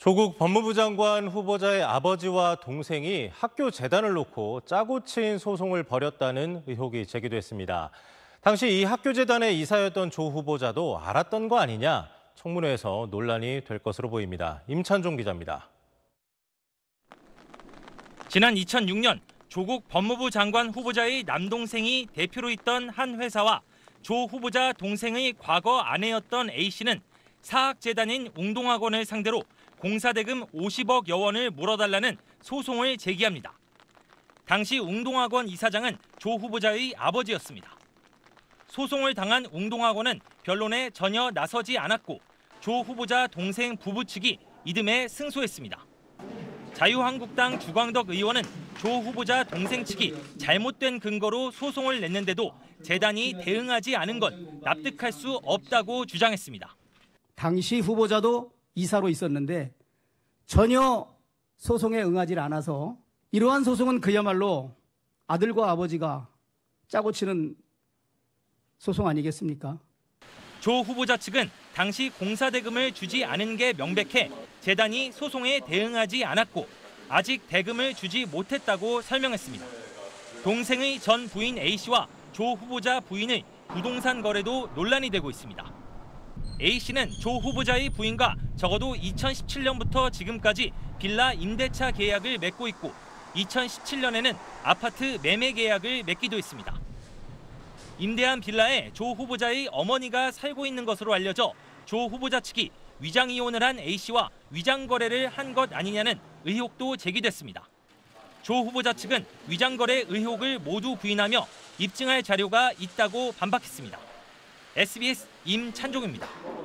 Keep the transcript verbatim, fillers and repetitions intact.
조국 법무부 장관 후보자의 아버지와 동생이 학교 재단을 놓고 짜고 친 소송을 벌였다는 의혹이 제기됐습니다. 당시 이 학교 재단의 이사였던 조 후보자도 알았던 거 아니냐, 청문회에서 논란이 될 것으로 보입니다. 임찬종 기자입니다. 지난 이천육 년 조국 법무부 장관 후보자의 남동생이 대표로 있던 한 회사와 조 후보자 동생의 과거 아내였던 A씨는 사학재단인 웅동학원을 상대로 공사대금 오십억여 원을 물어달라는 소송을 제기합니다. 당시 웅동학원 이사장은 조 후보자의 아버지였습니다. 소송을 당한 웅동학원은 변론에 전혀 나서지 않았고 조 후보자 동생 부부 측이 이듬해 승소했습니다. 자유한국당 주광덕 의원은 조 후보자 동생 측이 잘못된 근거로 소송을 냈는데도 재단이 대응하지 않은 건 납득할 수 없다고 주장했습니다. 당시 후보자도 이사로 있었는데 전혀 소송에 응하지 않아서 이러한 소송은 그야말로 아들과 아버지가 짜고 치는 소송 아니겠습니까? 조 후보자 측은 당시 공사대금을 주지 않은 게 명백해 재단이 소송에 대응하지 않았고 아직 대금을 주지 못했다고 설명했습니다. 동생의 전 부인 A씨와 조 후보자 부인의 부동산 거래도 논란이 되고 있습니다. A씨는 조 후보자의 부인과 적어도 이천십칠 년부터 지금까지 빌라 임대차 계약을 맺고 있고 이천십칠 년에는 아파트 매매 계약을 맺기도 했습니다. 임대한 빌라에 조 후보자의 어머니가 살고 있는 것으로 알려져 조 후보자 측이 위장 이혼을 한 A씨와 위장 거래를 한 것 아니냐는 의혹도 제기됐습니다. 조 후보자 측은 위장 거래 의혹을 모두 부인하며 입증할 자료가 있다고 반박했습니다. 에스비에스 임찬종입니다.